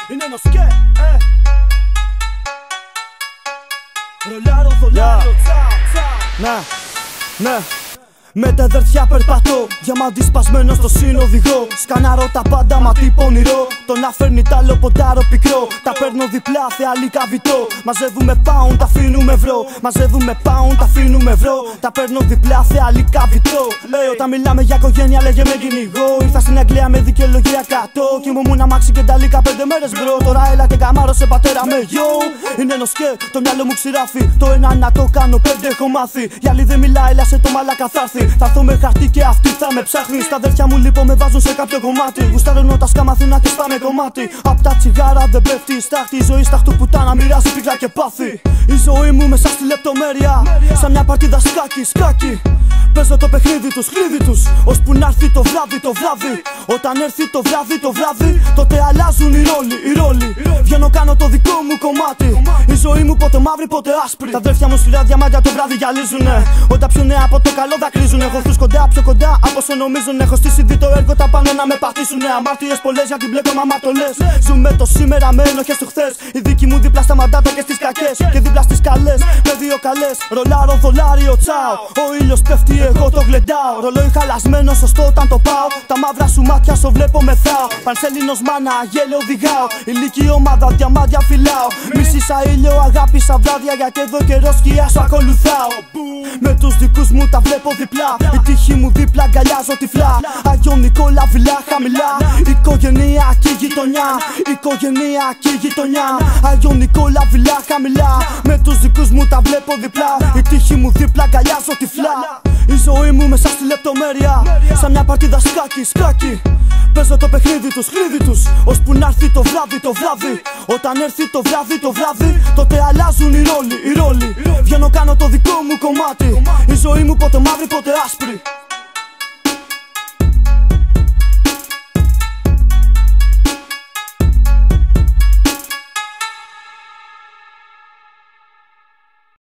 Είναι νοσκέ, ρολάρω, δολάριο, ναι. Με τα αδερφιά περπατώ, διαμάντι σπασμένο στο συνοδηγό. Σκανάρω τα πάντα, μα τι πονηρό. Το να φέρνει τ' άλλο ποντάρο πικρό. Τα παίρνω διπλά, θεαλή καβιτό. Μαζεύουμε pound, τα αφήνουμε ευρώ. Μαζεύουμε pound, τα αφήνουμε ευρώ. Τα παίρνω διπλά, θεαλή καβιτό. Όταν μιλάμε για οικογένεια, λέγε με κυνηγό. Ήρθα στην Αγγλία με δικαιολογία 100. Κι ήμουν αμάξι και τα λίκα 5 μέρες μπρο. Τώρα έλα και καμάρωσε πατέρα με γιο. Είναι νοσκέ, το μυαλό μου ξηράφει. Το ένα να το κάνω 5 έχω μάθει. Για άλλη δεν μιλάει, έλασε το μαλάκα θα έρθει. Θα έρθω με χαρτί και αυτή θα με ψάχνει. Στα αδέρφια μου λοιπόν με βάζουν σε κάποιο κομμάτι. Γουστάρω τα σκάμαθηνα και σπάμε κομμάτι. Απ' τα τσιγάρα δεν πέφτει η στάχτη. Η ζωή σταχτού πουτάνα μοιράζει πίκρα και πάθη. Η ζωή μου μέσα στη λεπτομέρεια. Σαν μια παρτίδα σκάκι. Παίζω το παιχνίδι τους, χρήδι τους. Ώσπου να έρθει το βράδυ. Όταν έρθει το βράδυ, τότε αλλάζουν οι ρόλοι. Βγαίνω κάνω το δικό μου κομμάτι. Η ζωή μου πότε μαύρη, πότε άσπρη. Τα αδέρφια μου σφυρά διαμάντια το βράδυ γυαλίζουνε. Όταν πιουνε από το καλό δακρύζουνε. Έχω τους κοντά, πιο κοντά από όσο νομίζουν. Έχω στήσει δει το έργο, τα πάνε να με πατήσουνε. Αμάρτιες πολλές για την μπλέκω, μαμά το λες. Ζούμε το σήμερα με ενοχές του χθες. Η δίκη μου δίπλα στα μαντάτα και στις κακές. Και δίπλα στις καλές, με 2 καλές. Ρολάρω, δολάριο, τσάω. Ο ήλιος πέφτει, εγώ το γλεντάω. Ρολόι χαλασμένο, σωστό όταν το πάω. Τα μαύρα σου μάτια στο βλέπω μεθάω. Πανσέλινος μάνα, γέλιο οδηγάω. Ηλική ομάδα, διαμάντια φυλάω. Μισήσα ήλιο, αγάπησα βράδια. Γιατί εδώ καιρό σκιά σου ακολουθάω. Με τους δικούς μου τα βλέπω διπλά. Η τύχη μου δίπλα, αγκαλιάζω τυφλά. Άγιο Νικόλα, βιλά, χαμηλά. Οικογενειακή γειτονιά. Άγιο Νικόλα, βιλά, χαμηλά. Με τους δικούς μου τα βλέπω διπλά. Η τύχη μου δίπλα, αγκαλιάζω τυφλά. Η ζωή μου μέσα στη λεπτομέρεια. Σαν μια παρτίδα σκάκι. Παίζω το παιχνίδι τους, χρήδι τους. Ώσπου να έρθει το βράδυ. Όταν έρθει το βράδυ, τότε αλλάζουν οι ρόλοι. Βγαίνω κάνω το δικό μου κομμάτι. Η ζωή μου πότε μαύρη, πότε άσπρη.